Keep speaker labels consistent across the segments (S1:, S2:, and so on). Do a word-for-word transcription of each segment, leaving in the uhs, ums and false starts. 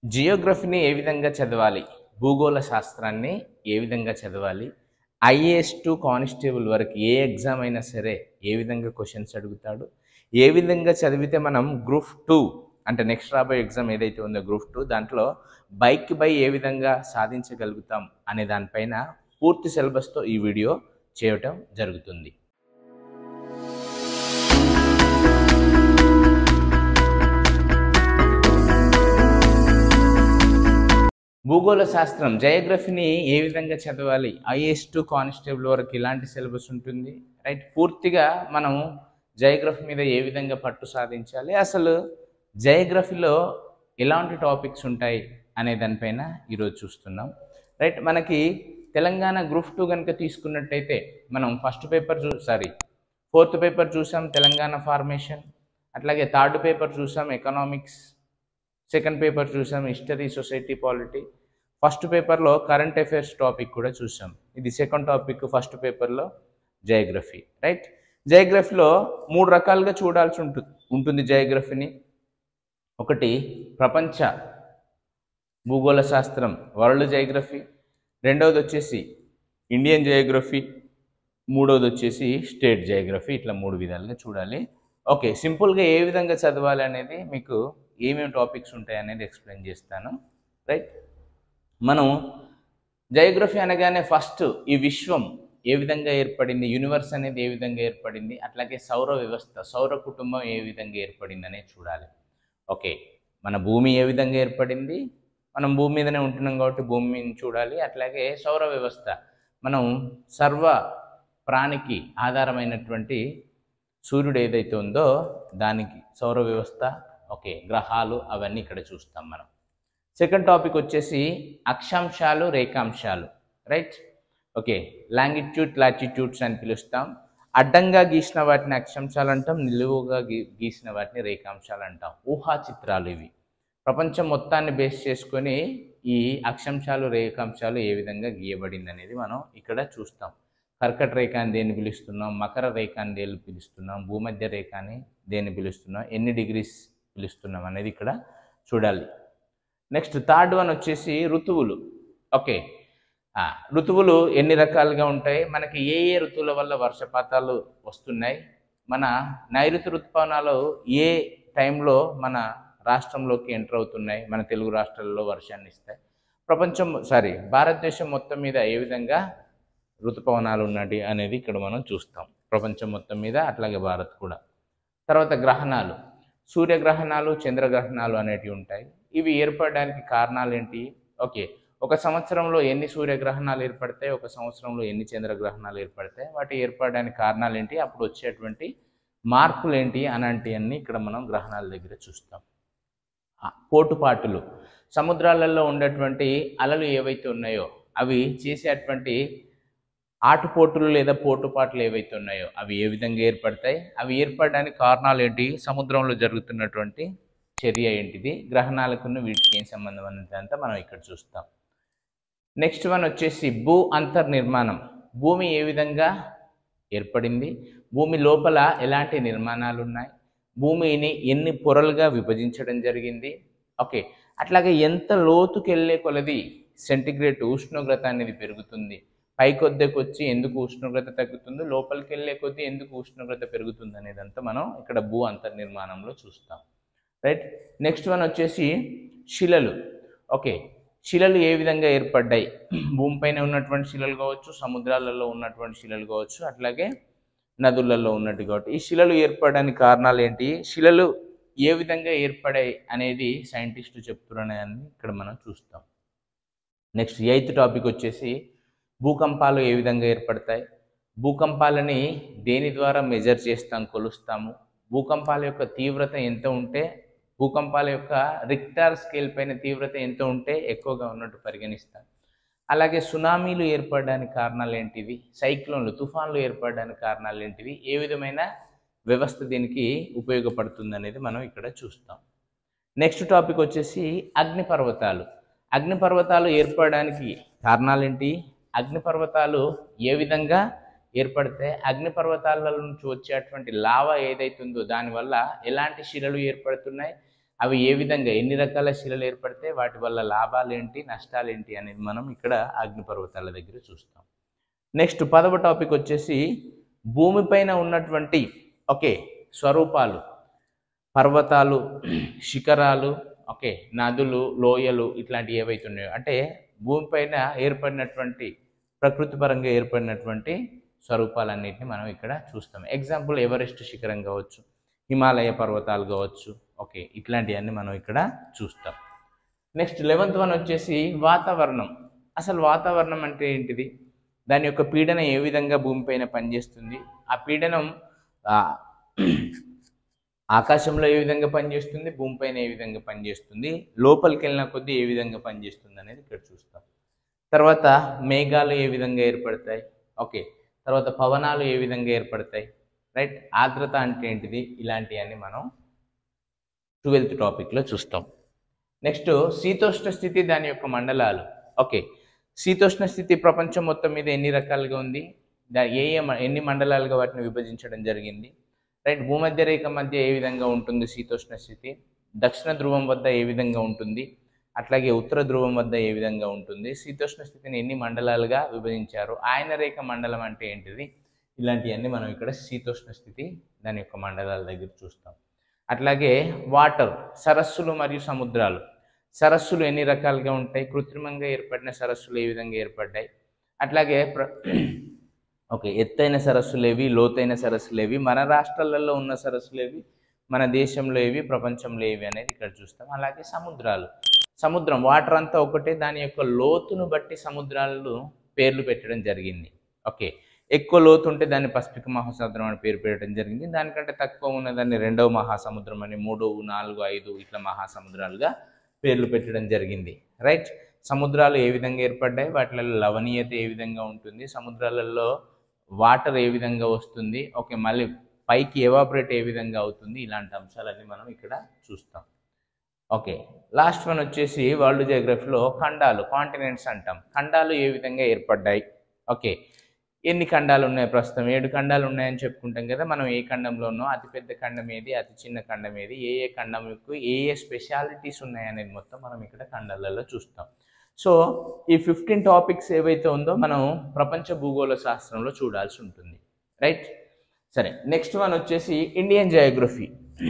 S1: జియోగ్రఫీని ఏ విధంగా చదవాలి, భూగోళ శాస్త్రాన్ని ఏ విధంగా చదవాలి, ఐఏఎస్ టు కానిస్టేబుల్ వరకు ఏ ఎగ్జామ్ అయినా సరే ఏ విధంగా క్వశ్చన్స్ అడుగుతాడు, ఏ విధంగా చదివితే మనం గ్రూప్ టూ అంటే నెక్స్ట్ రాబోయే ఎగ్జామ్ ఏదైతే ఉందో గ్రూప్ టూ దాంట్లో బైక్ బై ఏ విధంగా సాధించగలుగుతాం అనే దానిపైన పూర్తి సిలబస్తో ఈ వీడియో చేయటం జరుగుతుంది. భూగోళ శాస్త్రం జియోగ్రఫీని ఏ విధంగా చదవాలి, ఐఏఎస్ టు కానిస్టేబుల్ వరకు ఇలాంటి సిలబస్ ఉంటుంది రైట్. పూర్తిగా మనం జియోగ్రఫీ మీద ఏ విధంగా పట్టు సాధించాలి, అసలు జియోగ్రఫీలో ఎలాంటి టాపిక్స్ ఉంటాయి అనే దానిపైన ఈరోజు చూస్తున్నాం రైట్. మనకి తెలంగాణ గ్రూప్ టూ కనుక తీసుకున్నట్టయితే మనం ఫస్ట్ పేపర్ చూ సారీ ఫోర్త్ పేపర్ చూసాం తెలంగాణ ఫార్మేషన్, అట్లాగే థర్డ్ పేపర్ చూసాం ఎకనామిక్స్, సెకండ్ పేపర్ చూసాం హిస్టరీ సొసైటీ పాలిటీ, ఫస్ట్ పేపర్లో కరెంట్ అఫైర్స్ టాపిక్ కూడా చూసాం. ఇది సెకండ్ టాపిక్ ఫస్ట్ పేపర్లో జియోగ్రఫీ రైట్. జియోగ్రఫీలో మూడు రకాలుగా చూడాల్సి ఉంటుంది ఉంటుంది జియోగ్రఫీని. ఒకటి ప్రపంచ భూగోళ శాస్త్రం వరల్డ్ జియోగ్రఫీ, రెండవది వచ్చేసి ఇండియన్ జియోగ్రఫీ, మూడవది వచ్చేసి స్టేట్ జియోగ్రఫీ. ఇట్లా మూడు విధాలుగా చూడాలి. ఓకే, సింపుల్గా ఏ విధంగా చదవాలి అనేది మీకు ఏమేమి టాపిక్స్ ఉంటాయి అనేది ఎక్స్ప్లెయిన్ చేస్తాను రైట్. మనం జియోగ్రఫీ అనగానే ఫస్ట్ ఈ విశ్వం ఏ విధంగా ఏర్పడింది, యూనివర్స్ అనేది ఏ విధంగా ఏర్పడింది, అట్లాగే సౌర వ్యవస్థ సౌర కుటుంబం ఏ విధంగా ఏర్పడింది అనేది చూడాలి. ఓకే, మన భూమి ఏ విధంగా ఏర్పడింది, మనం భూమి మీదనే ఉంటున్నాం కాబట్టి భూమిని చూడాలి. అట్లాగే సౌర వ్యవస్థ మనం సర్వ ప్రాణికి ఆధారమైనటువంటి సూర్యుడు ఏదైతే ఉందో దానికి సౌర వ్యవస్థ, ఓకే గ్రహాలు అవన్నీ ఇక్కడ చూస్తాం మనం. సెకండ్ టాపిక్ వచ్చేసి అక్షాంశాలు రేఖాంశాలు రైట్. ఓకే, లాంగిట్యూడ్ లాటిట్యూడ్స్ అని పిలుస్తాం. అడ్డంగా గీసిన వాటిని అక్షాంశాలు అంటాం, నిలువుగా గీ గీసిన వాటిని రేఖాంశాలు అంటాం. ఊహా చిత్రాలు ఇవి. ప్రపంచం మొత్తాన్ని బేస్ చేసుకొని ఈ అక్షాంశాలు రేఖాంశాలు ఏ విధంగా గీయబడింది అనేది మనం ఇక్కడ చూస్తాం. కర్కట రేఖ అని దేన్ని పిలుస్తున్నాం, మకర రేఖ అని దేన్ని పిలుస్తున్నాం, భూమధ్య రేఖ అని దేన్ని పిలుస్తున్నాం, ఎన్ని డిగ్రీస్ పిలుస్తున్నాం అనేది ఇక్కడ చూడాలి. నెక్స్ట్ థర్డ్ వన్ వచ్చేసి ఋతువులు. ఓకే, ఋతువులు ఎన్ని రకాలుగా ఉంటాయి, మనకి ఏ ఏ ఋతువుల వల్ల వర్షపాతాలు వస్తున్నాయి, మన నైరుతి ఋతుపవనాలు ఏ టైంలో మన రాష్ట్రంలోకి ఎంటర్ అవుతున్నాయి, మన తెలుగు రాష్ట్రాల్లో వర్షాన్ని ఇస్తాయి, ప్రపంచం సారీ భారతదేశం మొత్తం మీద ఏ విధంగా ఋతుపవనాలు ఉన్నాయి అనేది ఇక్కడ మనం చూస్తాం, ప్రపంచం మొత్తం మీద అట్లాగే భారత్ కూడా. తర్వాత గ్రహణాలు, సూర్యగ్రహణాలు చంద్రగ్రహణాలు అనేటివి ఉంటాయి. ఇవి ఏర్పడడానికి కారణాలు ఏంటి, ఓకే ఒక సంవత్సరంలో ఎన్ని సూర్యగ్రహణాలు ఏర్పడతాయి, ఒక సంవత్సరంలో ఎన్ని చంద్రగ్రహణాలు ఏర్పడతాయి, వాటి ఏర్పడడానికి కారణాలు ఏంటి, అప్పుడు వచ్చేటువంటి మార్పులు ఏంటి అలాంటివన్నీ ఇక్కడ మనం గ్రహణాల దగ్గర చూస్తాం. పోటుపాటులు, సముద్రాలలో ఉండేటువంటి అలలు ఏవైతే ఉన్నాయో అవి చేసేటువంటి ఆటుపోటులు లేదా పోటుపాట్లు ఏవైతే ఉన్నాయో అవి ఏ విధంగా ఏర్పడతాయి, అవి ఏర్పడడానికి కారణాలు ఏంటి, సముద్రంలో జరుగుతున్నటువంటి చర్య ఏంటిది, గ్రహణాలకు వీటికి ఏం సంబంధం అనేదంతా మనం ఇక్కడ చూస్తాం. నెక్స్ట్ వన్ వచ్చేసి భూ అంతర్నిర్మాణం, భూమి ఏ విధంగా ఏర్పడింది, భూమి లోపల ఎలాంటి నిర్మాణాలు ఉన్నాయి, భూమిని ఎన్ని పొరలుగా విభజించడం జరిగింది, ఓకే అట్లాగే ఎంత లోతుకి వెళ్ళే కొలది సెంటిగ్రేడ్ ఉష్ణోగ్రత అనేది పెరుగుతుంది, పైకొద్దేకి వచ్చి ఎందుకు ఉష్ణోగ్రత తగ్గుతుంది, లోపలికి వెళ్ళే కొద్దీ ఎందుకు ఉష్ణోగ్రత పెరుగుతుంది అనేదంతా మనం ఇక్కడ భూ అంతర్నిర్మాణంలో చూస్తాం రైట్. నెక్స్ట్ వన్ వచ్చేసి శిలలు. ఓకే, శిలలు ఏ విధంగా ఏర్పడ్డాయి, భూమిపైన ఉన్నటువంటి శిలలు కావచ్చు, సముద్రాలలో ఉన్నటువంటి శిలలు కావచ్చు, అట్లాగే నదులలో ఉన్నట్టు కాబట్టి ఈ శిలలు ఏర్పడడానికి కారణాలు ఏంటి, శిలలు ఏ విధంగా ఏర్పడాయి అనేది సైంటిస్టు చెప్తున్నారని ఇక్కడ మనం చూస్తాం. నెక్స్ట్ ఎయిత్ టాపిక్ వచ్చేసి భూకంపాలు ఏ విధంగా ఏర్పడతాయి, భూకంపాలని దేని ద్వారా మెజర్ చేస్తాం కొలుస్తాము, భూకంపాల యొక్క తీవ్రత ఎంత ఉంటే, భూకంపాల యొక్క రిక్టార్ స్కేల్ పైన తీవ్రత ఎంత ఉంటే ఎక్కువగా ఉన్నట్టు పరిగణిస్తాం. అలాగే సునామీలు ఏర్పడడానికి కారణాలు ఏంటివి, సైక్లోన్లు తుఫాన్లు ఏర్పడడానికి కారణాలు ఏంటివి, ఏ విధమైన వ్యవస్థ దీనికి ఉపయోగపడుతుంది అనేది మనం ఇక్కడ చూస్తాం. నెక్స్ట్ టాపిక్ వచ్చేసి అగ్నిపర్వతాలు. అగ్నిపర్వతాలు ఏర్పడడానికి కారణాలు ఏంటి, అగ్నిపర్వతాలు ఏ విధంగా ఏర్పడితే, అగ్నిపర్వతాల నుంచి వచ్చేటువంటి లావా ఏదైతే ఉందో దానివల్ల ఎలాంటి శిలలు ఏర్పడుతున్నాయి, అవి ఏ విధంగా ఎన్ని రకాల శిలలు ఏర్పడతాయి, వాటి వల్ల లాభాలు ఏంటి, నష్టాలు ఏంటి అనేది మనం ఇక్కడ అగ్నిపర్వతాల దగ్గర చూస్తాం. నెక్స్ట్ పదవ టాపిక్ వచ్చేసి భూమిపైన ఉన్నటువంటి ఓకే స్వరూపాలు, పర్వతాలు, శిఖరాలు, ఓకే నదులు, లోయలు ఇట్లాంటివి ఏవైతే ఉన్నాయో అంటే భూమిపైన ఏర్పడినటువంటి ప్రకృతి పరంగా ఏర్పడినటువంటి స్వరూపాలన్నింటినీ మనం ఇక్కడ చూస్తాం. ఎగ్జాంపుల్ ఎవరెస్ట్ శిఖరం కావచ్చు, హిమాలయ పర్వతాలు కావచ్చు, ఓకే ఇట్లాంటివన్నీ మనం ఇక్కడ చూస్తాం. నెక్స్ట్ లెవెంత్ వన్ వచ్చేసి వాతావరణం. అసలు వాతావరణం అంటే ఏంటిది, దాని యొక్క పీడన ఏ విధంగా భూమిపైన పనిచేస్తుంది, ఆ పీడనం ఆకాశంలో ఏ విధంగా పనిచేస్తుంది, భూమిపైన ఏ విధంగా పనిచేస్తుంది, లోపలికి వెళ్ళిన కొద్దీ ఏ విధంగా పనిచేస్తుంది అనేది ఇక్కడ చూస్తాం. తర్వాత మేఘాలు ఏ విధంగా ఏర్పడతాయి, ఓకే తర్వాత పవనాలు ఏ విధంగా ఏర్పడతాయి, రైట్ ఆర్ద్రత అంటే ఏంటిది, ఇలాంటివన్నీ మనం ట్వెల్త్ టాపిక్లో చూస్తాం. నెక్స్ట్ శీతోష్ణ స్థితి, దాని యొక్క మండలాలు. ఓకే శీతోష్ణ స్థితి ప్రపంచం మొత్తం మీద ఎన్ని రకాలుగా ఉంది, దా ఏ ఏ ఎన్ని మండలాలుగా వాటిని విభజించడం జరిగింది, రైట్ భూమధ్య రేఖ మధ్య ఏ విధంగా ఉంటుంది శీతోష్ణ స్థితి, దక్షిణ ధ్రువం వద్ద ఏ విధంగా ఉంటుంది, అట్లాగే ఉత్తర ధ్రువం వద్ద ఏ విధంగా ఉంటుంది, శీతోష్ణ స్థితిని ఎన్ని మండలాలుగా విభజించారు, ఆయన రేఖ మండలం అంటే ఏంటిది, ఇలాంటివన్నీ మనం ఇక్కడ శీతోష్ణ స్థితి దాని యొక్క మండలాల దగ్గర చూస్తాం. అట్లాగే వాటర్, సరస్సులు మరియు సముద్రాలు. సరస్సులు ఎన్ని రకాలుగా ఉంటాయి, కృత్రిమంగా ఏర్పడిన సరస్సులు ఏ విధంగా ఏర్పడ్డాయి, అట్లాగే ప్ర ఓకే ఎత్తైన సరస్సులు ఏవి, లోతైన సరస్సులు ఏవి, మన రాష్ట్రాలలో ఉన్న సరస్సులు ఏవి, మన దేశంలో ఏవి, ప్రపంచంలో ఏవి అనేది ఇక్కడ చూస్తాం. అలాగే సముద్రాలు, సముద్రం వాటర్ అంతా ఒకటే, దాని యొక్క లోతును బట్టి సముద్రాలను పేర్లు పెట్టడం జరిగింది. ఓకే ఎక్కువ లోతు ఉంటే దాన్ని పసిఫిక్ మహాసముద్రం అని పేరు పెట్టడం జరిగింది, దానికంటే తక్కువ ఉన్న దాన్ని రెండవ మహాసముద్రం అని, మూడు నాలుగు ఐదు ఇట్లా మహాసముద్రాలుగా పేర్లు పెట్టడం జరిగింది. రైట్ సముద్రాలు ఏ విధంగా ఏర్పడ్డాయి, వాటిలలో లవణీయత ఏ విధంగా ఉంటుంది, సముద్రాలలో వాటర్ ఏ విధంగా వస్తుంది, ఓకే మళ్ళీ పైకి ఎవాపరేట్ ఏ విధంగా అవుతుంది, ఇలాంటి అంశాలన్నీ మనం ఇక్కడ చూస్తాం. ఓకే లాస్ట్ వన్ వచ్చేసి వరల్డ్ జియోగ్రఫీలో ఖండాలు, కాంటినెంట్స్ అంటాం. ఖండాలు ఏ విధంగా ఏర్పడ్డాయి, ఓకే ఎన్ని ఖండాలు ఉన్నాయి, ప్రస్తుతం ఏడు ఖండాలు ఉన్నాయని చెప్పుకుంటాం కదా, మనం ఏ ఖండంలో ఉన్నాం, అతిపెద్ద ఖండం ఏది, అతి చిన్న ఖండం ఏది, ఏ ఏ ఖండంకు ఏ ఏ స్పెషాలిటీస్ ఉన్నాయనేది మొత్తం మనం ఇక్కడ ఖండాలలో చూస్తాం. సో ఈ ఫిఫ్టీన్ టాపిక్స్ ఏవైతే ఉందో మనం ప్రపంచ భూగోళ శాస్త్రంలో చూడాల్సి ఉంటుంది. రైట్ సరే నెక్స్ట్ వన్ వచ్చేసి ఇండియన్ జియోగ్రఫీ.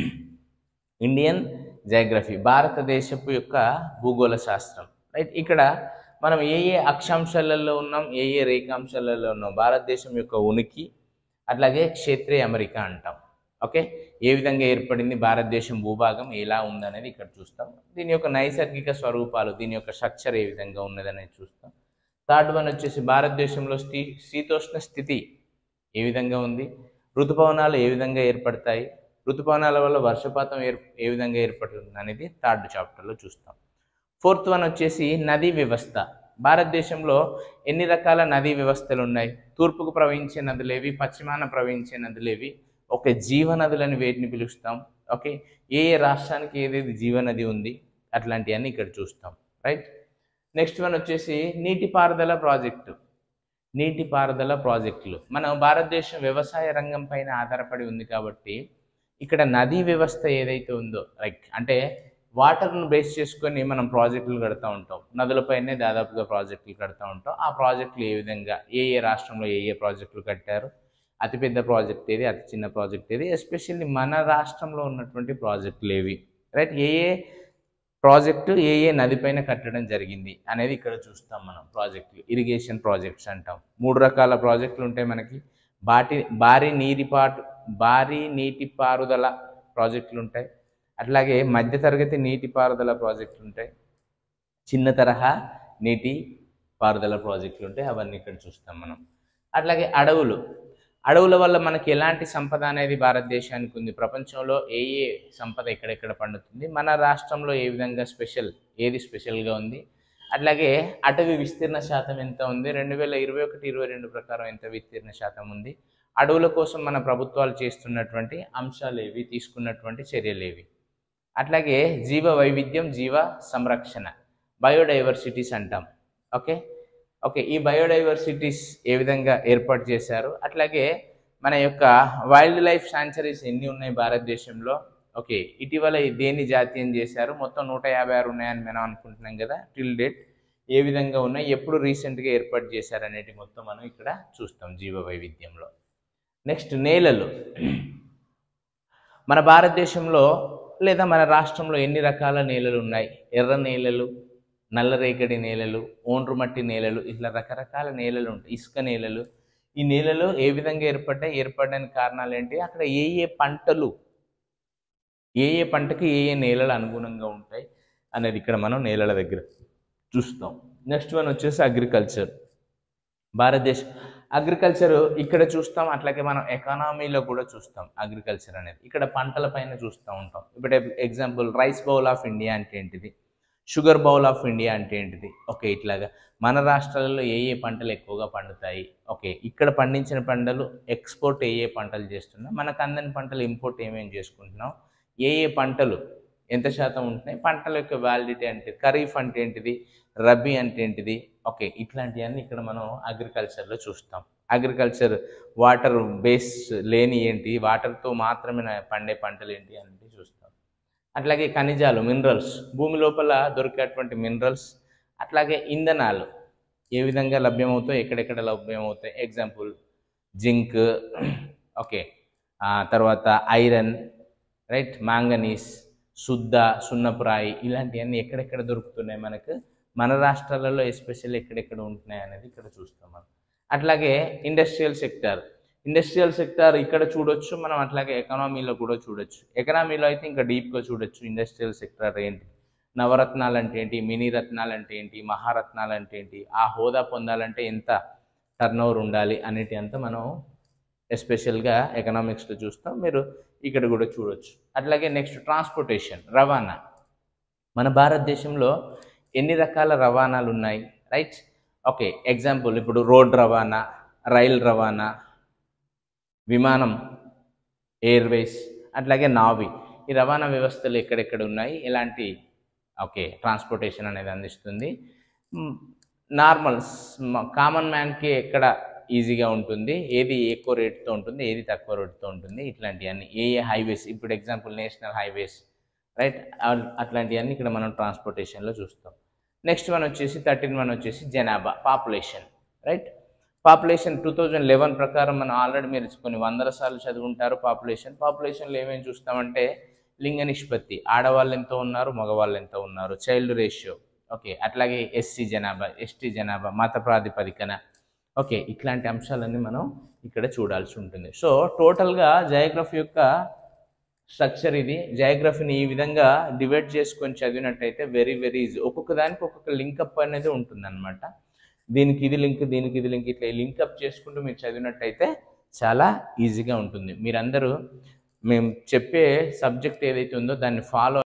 S1: ఇండియన్ జియోగ్రఫీ భారతదేశపు యొక్క భూగోళ శాస్త్రం. రైట్ ఇక్కడ మనం ఏ ఏ అక్షాంశాలలో ఉన్నాం, ఏ ఏ రేఖాంశాలలో ఉన్నాం, భారతదేశం యొక్క ఉనికి, అట్లాగే క్షేత్రీయ అమెరికా అంటాం. ఓకే ఏ విధంగా ఏర్పడింది, భారతదేశం భూభాగం ఎలా ఉందనేది ఇక్కడ చూస్తాం. దీని యొక్క నైసర్గిక స్వరూపాలు, దీని యొక్క స్ట్రక్చర్ ఏ విధంగా ఉన్నదనేది చూస్తాం. థర్డ్ వన్ వచ్చేసి భారతదేశంలో స్థీ శీతోష్ణ స్థితి ఏ విధంగా ఉంది, ఋతుపవనాలు ఏ విధంగా ఏర్పడతాయి, ఋతుపవనాల వల్ల వర్షపాతం ఏర్ ఏ విధంగా ఏర్పడుతుంది అనేది థర్డ్ చాప్టర్లో చూస్తాం. ఫోర్త్ వన్ వచ్చేసి నదీ వ్యవస్థ. భారతదేశంలో ఎన్ని రకాల నదీ వ్యవస్థలు ఉన్నాయి, తూర్పుకు ప్రవహించే నదులేవి, పశ్చిమాన ప్రవహించే నదులేవి, ఓకే జీవనదులని వేటిని పిలుస్తాం, ఓకే ఏ ఏ రాష్ట్రానికి ఏదేది జీవనది ఉంది, అట్లాంటివన్నీ ఇక్కడ చూస్తాం. రైట్ నెక్స్ట్ వన్ వచ్చేసి నీటిపారుదల ప్రాజెక్టు. నీటిపారుదల ప్రాజెక్టులు మన భారతదేశం వ్యవసాయ రంగం పైన ఆధారపడి ఉంది కాబట్టి ఇక్కడ నదీ వ్యవస్థ ఏదైతే ఉందో లైక్ అంటే వాటర్ను బేస్ చేసుకొని మనం ప్రాజెక్టులు కడతా ఉంటాం, నదులపైనే దాదాపుగా ప్రాజెక్టులు కడతా ఉంటాం. ఆ ప్రాజెక్టులు ఏ విధంగా ఏ ఏ రాష్ట్రంలో ఏ ఏ ప్రాజెక్టులు కట్టారు, అతిపెద్ద ప్రాజెక్ట్ ఏది, అతి చిన్న ప్రాజెక్ట్ ఏది, ఎస్పెషల్లీ మన రాష్ట్రంలో ఉన్నటువంటి ప్రాజెక్టులు ఏవి, రైట్ ఏ ఏ ప్రాజెక్టు ఏ ఏ నదిపైన కట్టడం జరిగింది అనేది ఇక్కడ చూస్తాం మనం. ప్రాజెక్టులు ఇరిగేషన్ ప్రాజెక్ట్స్ అంటాం. మూడు రకాల ప్రాజెక్టులు ఉంటాయి మనకి. బాటి భారీ నీటిపాటు భారీ నీటిపారుదల ప్రాజెక్టులు ఉంటాయి, అట్లాగే మధ్యతరగతి నీటిపారుదల ప్రాజెక్టులు ఉంటాయి, చిన్న తరహా నీటి పారుదల ప్రాజెక్టులు ఉంటాయి, అవన్నీ ఇక్కడ చూస్తాం మనం. అట్లాగే అడవులు అడవుల వల్ల మనకి ఎలాంటి సంపద అనేది భారతదేశానికి ఉంది, ప్రపంచంలో ఏ ఏ సంపద ఎక్కడెక్కడ పండుతుంది, మన రాష్ట్రంలో ఏ విధంగా స్పెషల్ ఏది స్పెషల్గా ఉంది, అట్లాగే అటవీ విస్తీర్ణ శాతం ఎంత ఉంది, రెండు వేల ఇరవై ఒకటి ఇరవై రెండు ప్రకారం ఎంత విస్తీర్ణ శాతం ఉంది, అడవుల కోసం మన ప్రభుత్వాలు చేస్తున్నటువంటి అంశాలు ఏవి, తీసుకున్నటువంటి చర్యలు ఏవి, అట్లాగే జీవ వైవిధ్యం జీవ సంరక్షణ బయోడైవర్సిటీస్ అంటాం. ఓకే ఓకే ఈ బయోడైవర్సిటీస్ ఏ విధంగా ఏర్పాటు చేశారు, అట్లాగే మన యొక్క వైల్డ్ లైఫ్ శాంచురీస్ ఎన్ని ఉన్నాయి భారతదేశంలో, ఓకే, ఇటీవల దేన్ని జాతీయం చేశారు? మొత్తం నూట యాభై ఆరు ఉన్నాయని మనం అనుకుంటున్నాం కదా టిల్ డేట్. ఏ విధంగా ఉన్నాయి, ఎప్పుడు రీసెంట్గా ఏర్పాటు చేశారు అనేటి మొత్తం మనం ఇక్కడ చూస్తాం జీవ వైవిధ్యంలో. నెక్స్ట్ నేలలు. మన భారతదేశంలో లేదా మన రాష్ట్రంలో ఎన్ని రకాల నేలలు ఉన్నాయి? ఎర్ర నేలలు, నల్లరేగడి నేలలు, ఒండ్రు మట్టి నేలలు, ఇట్లా రకరకాల నేలలు ఉంటాయి. ఇసుక నేలలు. ఈ నేలలు ఏ విధంగా ఏర్పడ్డాయి, ఏర్పడడానికి కారణాలు ఏంటి, అక్కడ ఏ ఏ పంటలు, ఏ ఏ పంటకి ఏ ఏ నేలలు అనుగుణంగా ఉంటాయి అనేది ఇక్కడ మనం నేలల దగ్గర చూస్తాం. నెక్స్ట్ వన్ వచ్చేసి అగ్రికల్చర్. భారతదేశం అగ్రికల్చర్ ఇక్కడ చూస్తాం, అట్లాగే మనం ఎకానమీలో కూడా చూస్తాం. అగ్రికల్చర్ అనేది ఇక్కడ పంటల పైన చూస్తూ ఉంటాం. ఇప్పుడు example rice bowl of India అంటే ఏంటిది, షుగర్ బౌల్ ఆఫ్ ఇండియా అంటే ఏంటిది. ఓకే, ఇట్లాగా మన రాష్ట్రాలలో ఏ ఏ పంటలు ఎక్కువగా పండుతాయి, ఓకే ఇక్కడ పండించిన పంటలు ఎక్స్పోర్ట్ ఏ ఏ పంటలు చేస్తున్నాం, మనకు అందని పంటలు ఇంపోర్ట్ ఏమేమి చేసుకుంటున్నాం, ఏ ఏ పంటలు ఎంత శాతం ఉంటున్నాయి, పంటల యొక్క వ్యాలిడిటీ అంటే, ఖరీఫ్ అంటే ఏంటిది, రబీ అంటే ఏంటిది. ఓకే, ఇట్లాంటివన్నీ ఇక్కడ మనం అగ్రికల్చర్లో చూస్తాం. అగ్రికల్చర్ వాటర్ బేస్ లేని ఏంటి, వాటర్తో మాత్రమే పండే పంటలు ఏంటి అనేది చూస్తాం. అట్లాగే ఖనిజాలు, మినరల్స్, భూమి లోపల దొరికేటువంటి మినరల్స్, అట్లాగే ఇంధనాలు ఏ విధంగా లభ్యమవుతాయి, ఎక్కడెక్కడ లభ్యమవుతాయి. ఎగ్జాంపుల్ జింక్, ఓకే తర్వాత ఐరన్, రైట్, మాంగనీస్, శుద్ధ, సున్నపురాయి, ఇలాంటివన్నీ ఎక్కడెక్కడ దొరుకుతున్నాయి మనకు, మన రాష్ట్రాలలో ఎస్పెషల్లీ ఎక్కడెక్కడ ఉంటున్నాయి అనేది ఇక్కడ చూస్తాం మనం. అట్లాగే ఇండస్ట్రియల్ సెక్టార్. ఇండస్ట్రియల్ సెక్టార్ ఇక్కడ చూడొచ్చు మనం, అట్లాగే ఎకనామీలో కూడా చూడొచ్చు. ఎకనామీలో అయితే ఇంకా డీప్గా చూడొచ్చు ఇండస్ట్రియల్ సెక్టార్ ఏంటి, నవరత్నాలు అంటే ఏంటి, మినీ రత్నాలు అంటే ఏంటి, మహారత్నాలు అంటే ఏంటి, ఆ హోదా పొందాలంటే ఎంత టర్న్ ఓవర్ ఉండాలి అనేటి అంతా మనం ఎస్పెషల్గా ఎకనామిక్స్లో చూస్తాం, మీరు ఇక్కడ కూడా చూడొచ్చు. అట్లాగే నెక్స్ట్ ట్రాన్స్పోర్టేషన్, రవాణా. మన భారతదేశంలో ఎన్ని రకాల రవాణాలు ఉన్నాయి, రైట్. ఓకే, ఎగ్జాంపుల్ ఇప్పుడు రోడ్ రవాణా, రైల్ రవాణా, విమానం, ఎయిర్వేస్, అట్లాగే నావీ, ఈ రవాణా వ్యవస్థలు ఎక్కడెక్కడ ఉన్నాయి, ఎలాంటి ఓకే ట్రాన్స్పోర్టేషన్ అనేది అందిస్తుంది. నార్మల్ కామన్ మ్యాన్కి ఎక్కడ ఈజీగా ఉంటుంది, ఏది ఎక్కువ రేట్తో ఉంటుంది, ఏది తక్కువ రేట్తో ఉంటుంది, ఇట్లాంటివన్నీ ఏ ఏ హైవేస్, ఇప్పుడు ఎగ్జాంపుల్ నేషనల్ హైవేస్, రైట్, అట్లాంటివన్నీ ఇక్కడ మనం ట్రాన్స్పోర్టేషన్లో చూస్తాం. నెక్స్ట్ వన్ వచ్చేసి థర్టీన్ వన్ వచ్చేసి జనాభా, population, right. Population two thousand eleven ప్రకారం మనం ఆల్రెడీ మీరు కొన్ని వందల సార్లు చదువుకుంటారు. పాపులేషన్ పాపులేషన్లో ఏమేమి చూస్తామంటే లింగ నిష్పత్తి, ఆడవాళ్ళు ఎంత ఉన్నారు, మగవాళ్ళు ఎంత ఉన్నారు, చైల్డ్ రేషియో, ఓకే అట్లాగే ఎస్సీ జనాభా, ఎస్టీ జనాభా, మత ప్రాతిపదికన, ఓకే ఇట్లాంటి అంశాలన్నీ మనం ఇక్కడ చూడాల్సి ఉంటుంది. సో టోటల్గా జయోగ్రఫీ యొక్క స్ట్రక్చర్ ఇది. జయోగ్రఫీని ఈ విధంగా డివైడ్ చేసుకొని చదివినట్టయితే వెరీ వెరీ ఈజీ. ఒక్కొక్క దానికి ఒక్కొక్క లింకప్ అనేది ఉంటుంది అనమాట. దీనికి ఇది లింక్, దీనికి ఇది లింక్, ఇట్లా లింకప్ చేసుకుంటూ మీరు చదివినట్టయితే చాలా ఈజీగా ఉంటుంది. మీరందరూ మేము చెప్పే సబ్జెక్ట్ ఏదైతే ఉందో దాన్ని ఫాలో